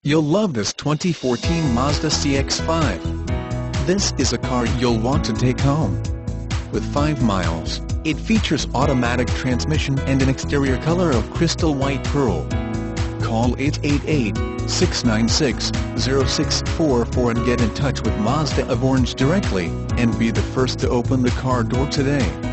You'll love this 2014 Mazda CX-5. This is a car you'll want to take home. With 5 miles, it features automatic transmission and an exterior color of crystal white pearl. Call 888-696-0644 and get in touch with Mazda of Orange directly, and be the first to open the car door today.